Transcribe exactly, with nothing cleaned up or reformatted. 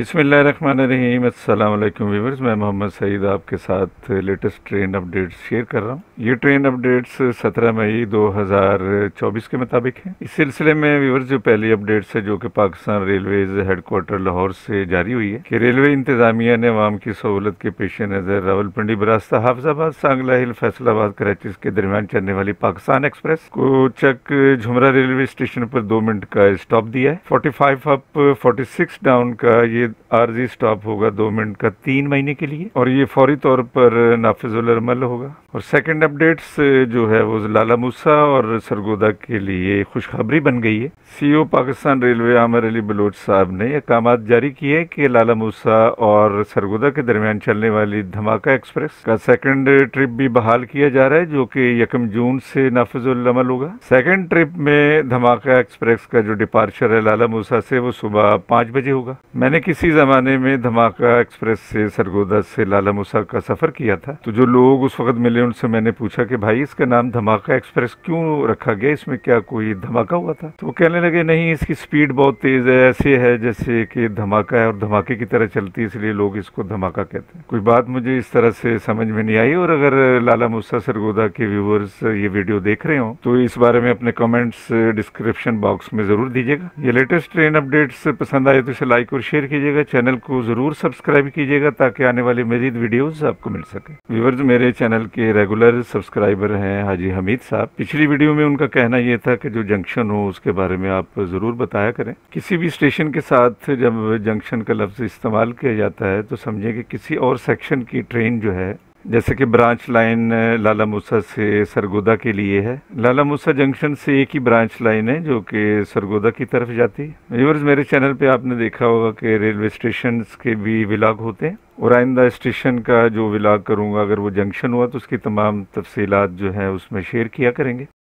बिस्मिल्लाहिर्रहमानिर्रहीम। अस्सलाम वालेकुम व्यूअर्स, मैं मोहम्मद सईद आपके साथ लेटेस्ट ट्रेन अपडेट्स शेयर कर रहा हूँ। ये ट्रेन अपडेट्स सत्रह मई दो हज़ार चौबीस के मुताबिक हैं। इस सिलसिले में व्यूअर्स जो पहली अपडेट्स है जो कि पाकिस्तान रेलवेज हेडक्वार्टर लाहौर से जारी हुई है कि रेलवे इंतजामिया ने अवाम की सहूलत के पेश नज़र रावलपिंडी बरास्ता हाफजाबाद सांगला हिल फैसलाबाद कराची के दरमियान चलने वाली पाकिस्तान एक्सप्रेस को चक झुमरा रेलवे स्टेशन पर दो मिनट का स्टॉप दिया है। Forty five up forty six down का ये आरजी स्टॉप होगा दो मिनट का तीन महीने के लिए और ये फौरी तौर पर नाफिजुल अमल होगा। और सेकंड अपडेट्स जो है वो लाला मूसा और सरगोदा के लिए खुशखबरी बन गई है। सीईओ पाकिस्तान रेलवे आमिर अली बलोच साहब ने अहकाम जारी किए कि लाला मूसा और सरगोदा के दरमियान चलने वाली धमाका एक्सप्रेस का सेकंड ट्रिप भी बहाल किया जा रहा है जो कि यकम जून से नाफिजुल अमल होगा। सेकंड ट्रिप में धमाका एक्सप्रेस का जो डिपार्चर है लाला मूसा से वो सुबह पाँच बजे होगा। मैंने किसी जमाने में धमाका एक्सप्रेस से सरगोदा से लाला मूसा का सफर किया था, तो जो लोग उस वक्त मिले उनसे मैंने पूछा कि भाई इसका नाम धमाका एक्सप्रेस क्यों रखा गया, इसमें क्या कोई धमाका हुआ था? तो वो कहने लगे नहीं, इसकी स्पीड बहुत तेज है, ऐसे है जैसे कि धमाका है और धमाके की तरह चलती है, इसलिए लोग इसको धमाका कहते हैं। कोई बात मुझे इस तरह से समझ में नहीं आई। और अगर लाला मूसा सरगोदा के व्यूवर्स ये वीडियो देख रहे हो तो इस बारे में अपने कमेंट्स डिस्क्रिप्शन बॉक्स में जरूर दीजिएगा। ये लेटेस्ट ट्रेन अपडेट्स पसंद आए तो इसे लाइक और शेयर कीजिएगा, चैनल को जरूर सब्सक्राइब कीजिएगा ताकि आने वाली मजीद वीडियोस आपको मिल सके। व्यूअर्स मेरे चैनल के रेगुलर सब्सक्राइबर हैं हाजी हमीद साहब। पिछली वीडियो में उनका कहना यह था कि जो जंक्शन हो उसके बारे में आप जरूर बताया करें। किसी भी स्टेशन के साथ जब जंक्शन का लफ्ज इस्तेमाल किया जाता है तो समझें कि किसी और सेक्शन की ट्रेन जो है, जैसे कि ब्रांच लाइन लाला मूसा से सरगोदा के लिए है। लाला मूसा जंक्शन से एक ही ब्रांच लाइन है जो कि सरगोदा की तरफ जाती है। व्यूअर्स मेरे चैनल पे आपने देखा होगा कि रेलवे स्टेशन के भी व्लॉग होते हैं और आइंदा स्टेशन का जो व्लॉग करूँगा अगर वो जंक्शन हुआ तो उसकी तमाम तफसीलात जो है उसमें शेयर किया करेंगे।